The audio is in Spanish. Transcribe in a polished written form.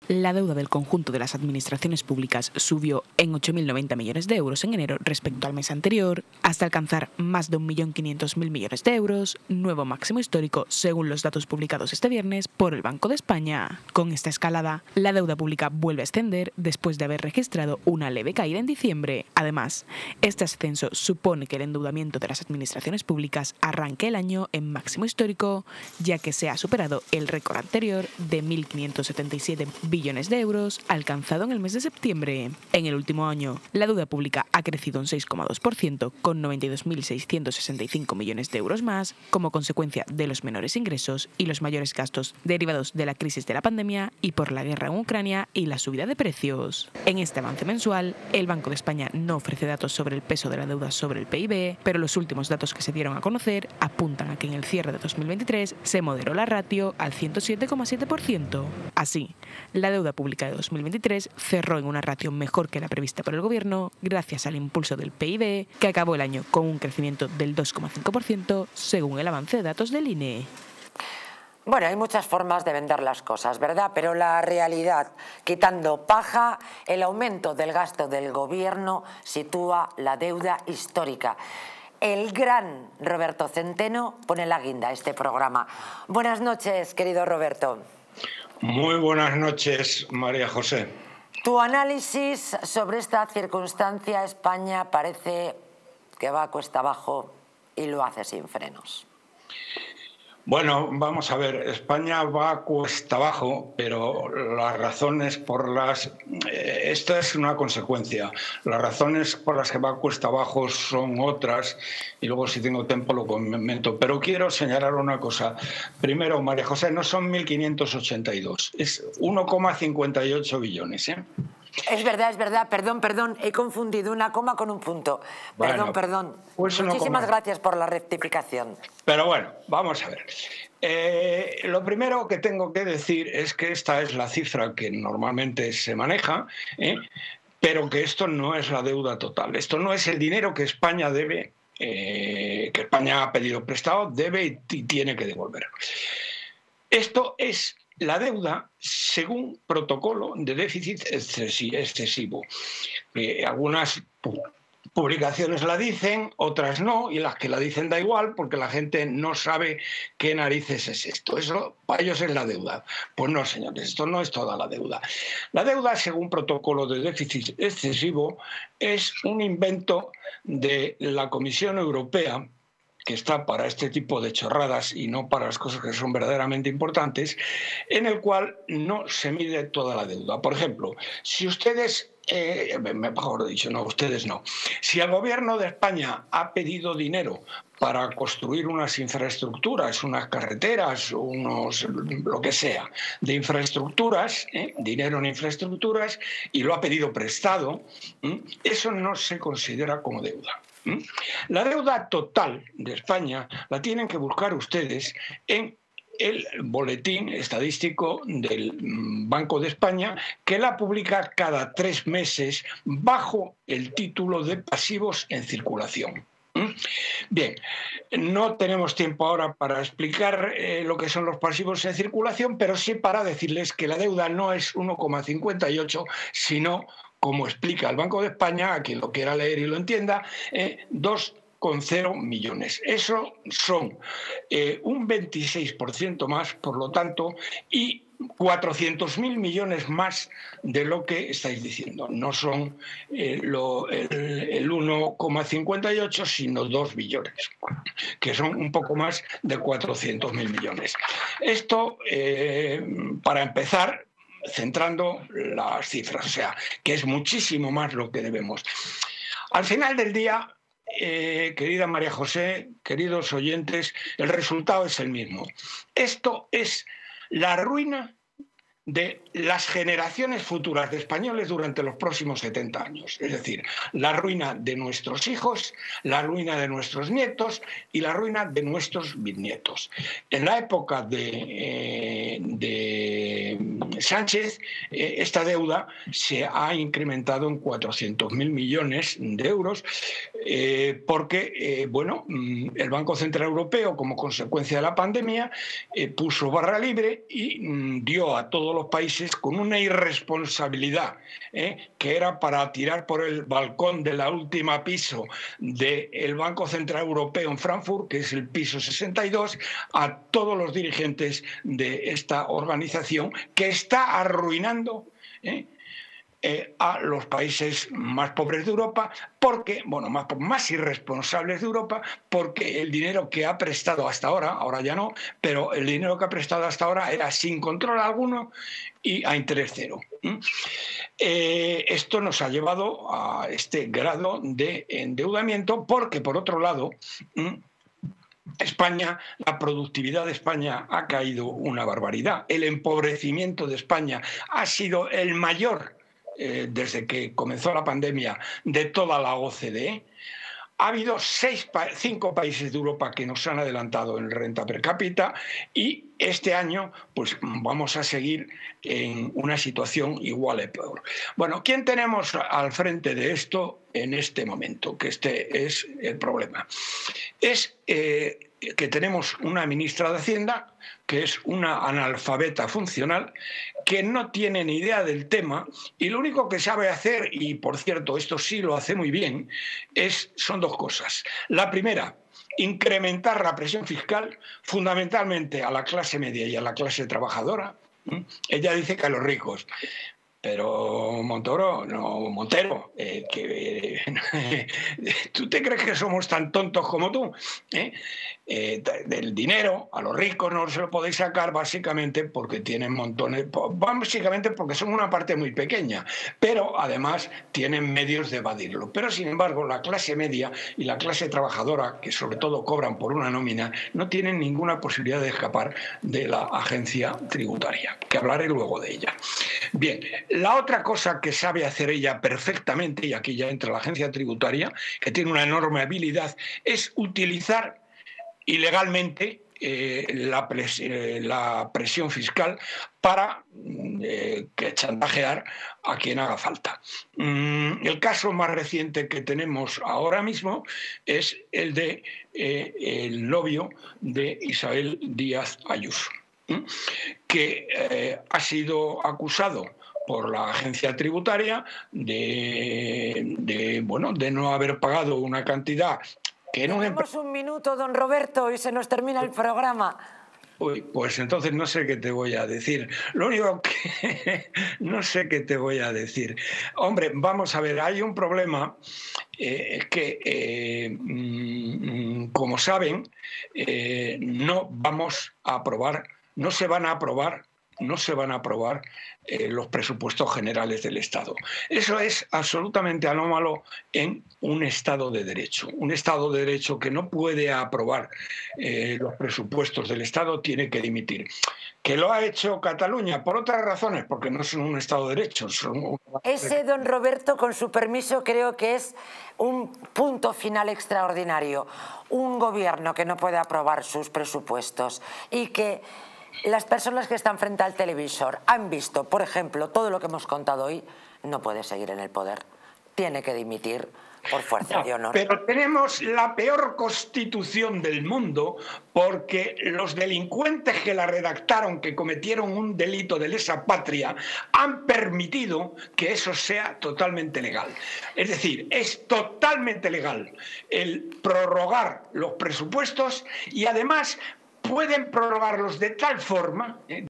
La deuda del conjunto de las administraciones públicas subió en 8.090 millones de euros en enero respecto al mes anterior, hasta alcanzar más de 1.500.000 millones de euros, nuevo máximo histórico según los datos publicados este viernes por el Banco de España. Con esta escalada, la deuda pública vuelve a ascender después de haber registrado una leve caída en diciembre. Además, este ascenso supone que el endeudamiento de las administraciones públicas arranque el año en máximo histórico, ya que se ha superado el récord anterior de 1.577 billones de euros alcanzado en el mes de septiembre. En el último año, la deuda pública ha crecido un 6,2%, con 92.665 millones de euros más, como consecuencia de los menores ingresos y los mayores gastos derivados de la crisis de la pandemia y por la guerra en Ucrania y la subida de precios. En este avance mensual, el Banco de España no ofrece datos sobre el peso de la deuda sobre el PIB, pero los últimos datos que se dieron a conocer apuntan a que en el cierre de 2023 se moderó la ratio al 107,7%. Así, la deuda pública de 2023 cerró en una ratio mejor que la prevista por el Gobierno gracias al impulso del PIB, que acabó el año con un crecimiento del 2,5% según el avance de datos del INE. Bueno, hay muchas formas de vender las cosas, ¿verdad? Pero la realidad, quitando paja, el aumento del gasto del Gobierno sitúa la deuda histórica. El gran Roberto Centeno pone la guinda a este programa. Buenas noches, querido Roberto. Muy buenas noches, María José. Tu análisis sobre esta circunstancia: España parece que va cuesta abajo y lo hace sin frenos. Bueno, vamos a ver, España va cuesta abajo, pero las razones por las... esta es una consecuencia. Las razones por las que va cuesta abajo son otras, y luego si tengo tiempo lo comento. Pero quiero señalar una cosa. Primero, María José, no son 1.582, es 1,58 billones, ¿eh? Es verdad, perdón, he confundido una coma con un punto. Perdón. Pues muchísimas gracias por la rectificación. Pero bueno, vamos a ver. Lo primero que tengo que decir es que esta es la cifra que normalmente se maneja, pero que esto no es la deuda total. Esto no es el dinero que España debe, que España ha pedido prestado, debe y tiene que devolver. Esto es la deuda según protocolo de déficit excesivo. Algunas publicaciones la dicen, otras no, y las que la dicen da igual porque la gente no sabe qué narices es esto. Eso para ellos es la deuda. Pues no, señores, esto no es toda la deuda. La deuda según protocolo de déficit excesivo es un invento de la Comisión Europea, que está para este tipo de chorradas y no para las cosas que son verdaderamente importantes, en el cual no se mide toda la deuda. Por ejemplo, si ustedes, mejor dicho, no, ustedes no, si el Gobierno de España ha pedido dinero para construir unas infraestructuras, unas carreteras, lo que sea, de infraestructuras, dinero en infraestructuras, y lo ha pedido prestado, eso no se considera como deuda. La deuda total de España la tienen que buscar ustedes en el boletín estadístico del Banco de España, que la publica cada 3 meses bajo el título de pasivos en circulación. Bien, no tenemos tiempo ahora para explicar lo que son los pasivos en circulación, pero sí para decirles que la deuda no es 1,58, sino, como explica el Banco de España, a quien lo quiera leer y lo entienda, 2,0 millones. Eso son un 26% más, por lo tanto, y 400.000 millones más de lo que estáis diciendo. No son el 1,58, sino 2 billones, que son un poco más de 400.000 millones. Esto, para empezar, centrando las cifras, o sea, que es muchísimo más lo que debemos. Al final del día, querida María José, queridos oyentes, el resultado es el mismo. Esto es la ruina de las generaciones futuras de españoles durante los próximos 70 años. Es decir, la ruina de nuestros hijos, la ruina de nuestros nietos y la ruina de nuestros bisnietos. En la época de Sánchez, esta deuda se ha incrementado en 400.000 millones de euros porque el Banco Central Europeo, como consecuencia de la pandemia, puso barra libre y dio a todos los países con una irresponsabilidad que era para tirar por el balcón de la última piso del Banco Central Europeo en Frankfurt, que es el piso 62, a todos los dirigentes de esta organización que está arruinando a los países más pobres de Europa, porque, bueno, más irresponsables de Europa, porque el dinero que ha prestado hasta ahora ya no, pero el dinero que ha prestado hasta ahora era sin control alguno y a interés cero. Esto nos ha llevado a este grado de endeudamiento, porque, por otro lado, España, la productividad de España ha caído una barbaridad. El empobrecimiento de España ha sido el mayor desde que comenzó la pandemia de toda la OCDE. Ha habido 5 países de Europa que nos han adelantado en renta per cápita y este año pues vamos a seguir en una situación igual o peor. Bueno, ¿quién tenemos al frente de esto en este momento? Que este es el problema. Es que tenemos una ministra de Hacienda que es una analfabeta funcional, que no tiene ni idea del tema y lo único que sabe hacer, y por cierto esto sí lo hace muy bien, son 2 cosas. La primera, incrementar la presión fiscal fundamentalmente a la clase media y a la clase trabajadora. Ella dice que a los ricos. Pero Montero, ¿tú te crees que somos tan tontos como tú? Del dinero a los ricos no se lo podéis sacar básicamente porque tienen montones, básicamente porque son una parte muy pequeña, pero además tienen medios de evadirlo. Pero sin embargo la clase media y la clase trabajadora, que sobre todo cobran por una nómina, no tienen ninguna posibilidad de escapar de la agencia tributaria, que hablaré luego de ella. Bien, la otra cosa que sabe hacer ella perfectamente, y aquí ya entra la agencia tributaria, que tiene una enorme habilidad, es utilizar ilegalmente la presión fiscal para chantajear a quien haga falta. El caso más reciente que tenemos ahora mismo es el de el novio de Isabel Díaz Ayuso, que ha sido acusado por la agencia tributaria de no haber pagado una cantidad que no... Tenemos un minuto, don Roberto, y se nos termina el programa. Uy, pues entonces no sé qué te voy a decir. Lo único que no sé qué te voy a decir. Hombre, vamos a ver, hay un problema que, como saben, no vamos a aprobar, no se van a aprobar los presupuestos generales del Estado. Eso es absolutamente anómalo en un Estado de Derecho. Un Estado de Derecho que no puede aprobar los presupuestos del Estado tiene que dimitir. ¿Que lo ha hecho Cataluña? Por otras razones, porque no son un Estado de Derecho. Ese, don Roberto, con su permiso, creo que es un punto final extraordinario. Un gobierno que no puede aprobar sus presupuestos y que las personas que están frente al televisor han visto, por ejemplo, todo lo que hemos contado hoy, no puede seguir en el poder. Tiene que dimitir por fuerza de honor. Pero tenemos la peor constitución del mundo porque los delincuentes que la redactaron, que cometieron un delito de lesa patria, han permitido que eso sea totalmente legal. Es decir, es totalmente legal el prorrogar los presupuestos y además pueden prorrogarlos de tal forma